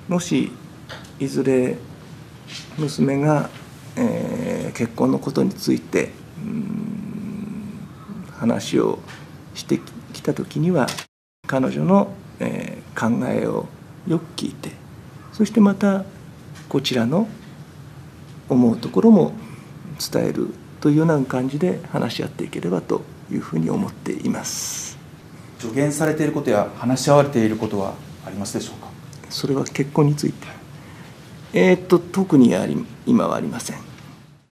もしいずれ娘が、結婚のことについて話をしてきた時には、彼女の、考えをよく聞いて、そしてまたこちらの思うところも伝えるというような感じで話し合っていければというふうに思っています。 助言されていることや話し合われていることはありますでしょうか。 それは結婚について、特に今はありません。